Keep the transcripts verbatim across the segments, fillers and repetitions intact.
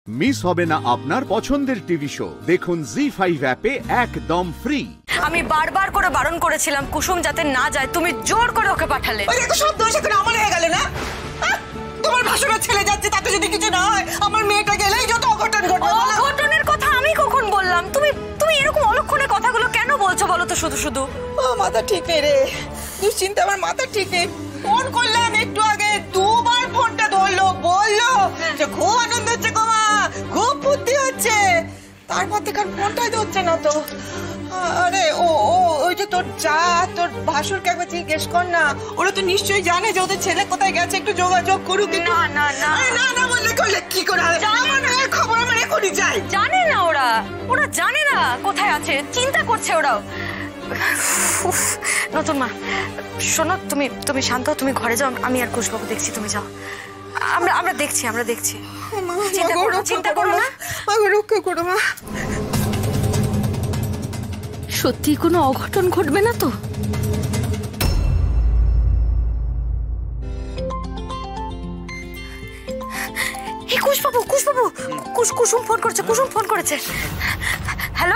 Miss হবে না আপনার পছন্দের টিভি শো। দেখুন জি ফাইভ অ্যাপে একদম ফ্রি। আমি বারবার করে বারণ করেছিলাম কুসুম যাতে না যায়, তুমি জোর করে ওকে পাঠালে। ওই তো সব দোষ এখন আমার হয়ে গেল না? তোমার ভাসুরের ছেলে যাচ্ছে, তাতে যদি কিছু না হয় আমার মেয়েটা গেলেই যত অঘটন ঘটবে। অঘটনের কথা আমি কখন বললাম? তুমি তুমি এরকম অলক্ষণে কথাগুলো কেন বলছো বলো তো শুধু শুধু? ও মাথা ঠিক নেই রে, দুশ্চিন্তা আমার মাথা ঠিক নেই। ফোন করলাম একটু আগে, দুবার ফোনটা ধরলো, বললো যে খুব আনন্দ হচ্ছে গো মা, খুব বুদ্ধি হচ্ছে। তারপর থেকে আর ফোনটাই ধরছে না তো। আরে ও ও ওই যে তোর যা তোর ভাসুরকে একবার জিজ্ঞেস কর না, ওরা তো নিশ্চয়ই জানে যে ওদের ছেলে কোথায় গেছে, একটু যোগাযোগ করুক। না না না না না বললে করলে কি করে হবে? আমার খবর আমার এখনই চাই। জানে না ওরা, ওরা জানে না কোথায় আছে, চিন্তা করছে ওরাও। নতুন মা শোনো, তুমি তুমি শান্ত, তুমি ঘরে যাও, আমি আর কুশবাবু দেখছি, তুমি যাও। আমরা আমরা দেখছি আমরা দেখছি চিন্তা করো চিন্তা করো না, রক্ষা করো মা। সত্যি কোনো অঘটন ঘটবে না তো? এই কুশবাবু কুশবাবু কুশ কুসুম ফোন করেছে, কুসুম ফোন করেছে। হ্যালো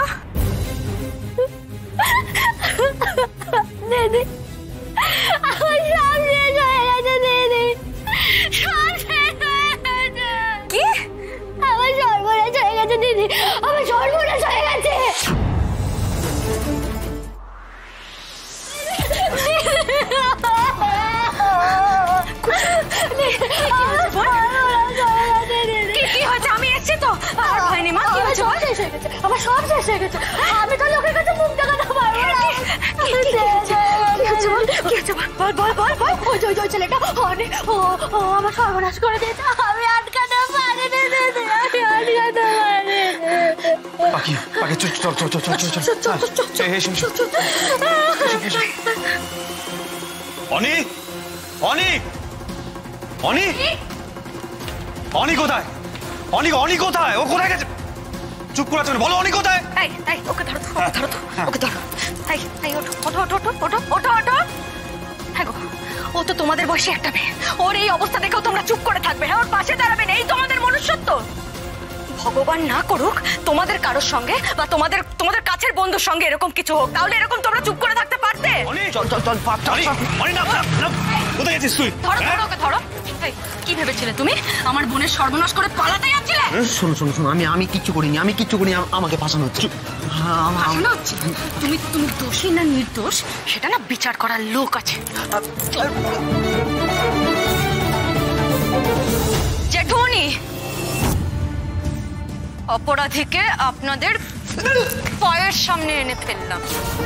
দিদি, আমার সব শেষ হয়ে গেছে দিদি, সব শেষ হয়ে গেছে। কি? আমার সর্বনাশ হয়ে গেছে দিদি, আমার সর্বনাশ হয়ে গেছে। কি হয়েছে? আমি এসছি তো। আর হয়নি মা, কি হয়েছে? আমার সব শেষ হয়ে গেছে, আমি তো লোকের কাছে মুখ দেখাতে পারবো না। বল বল বল বল। ওই যে ওই ছেলেটা অনেক ও ও আমার সর্বনাশ করে দিয়েছে, আমি আটকাতে পারি না দিদি, আমি আটকাতে পারি। পাখি পাখি চল চল চল চল চল চল চল। অনি অনি অনি অনি কোথায়? অনি অনি কোথায়? ও কোথায় গেছে? চুপ করে আছেন, বলো অনি কোথায়? এই এই ওকে ধরো তো, ওকে ধরো তো, ওকে ধরো। এই এই ওঠো ওঠো ওঠো ওঠো ওঠো ওঠো ওঠো। হ্যাঁ গো, ও তো তোমাদের বয়সী একটা মেয়ে, ওর এই অবস্থা দেখেও তোমরা চুপ করে থাকবে, ওর পাশে দাঁড়াবে না, এই তোমাদের মনুষ্যত্ব? ভগবান না করুক তোমাদের কারোর সঙ্গে বা তোমাদের তোমাদের কাছের বন্ধুর সঙ্গে এরকম কিছু হোক, তাহলে এরকম তোমরা চুপ করে থাকতে পারতে? চল চল চল অনি না না, কোথায় গেছিস তুই? ধরো ধরো ওকে ধরো। এই কি ভেবেছিলে তুমি আমার বোনের সর্বনাশ করে পালাতে যাচ্ছিলে? শোনো শোনো শোনো, আমি আমি কিচ্ছু করিনি, আমি কিচ্ছু করিনি, আমাকে ফাঁসানো হচ্ছে। ফাঁসানো হচ্ছে? তুমি তুমি দোষী না নির্দোষ সেটা না বিচার করার লোক আছে। জেঠুমনি, অপরাধীকে আপনাদের পায়ের সামনে এনে ফেললাম।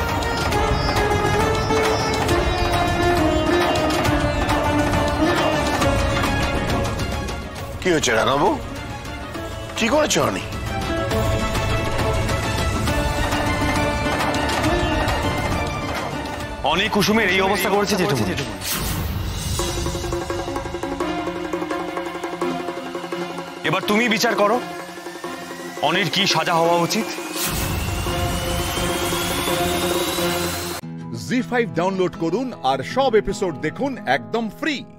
কি হয়েছে রাঙা বউ? কি করেছো অনি? অনি কুসুমের এই অবস্থা করেছে যেটুকু। এবার তুমি বিচার করো অনির কি সাজা হওয়া উচিত। জি ফাইভ ডাউনলোড করুন আর সব এপিসোড দেখুন একদম ফ্রি।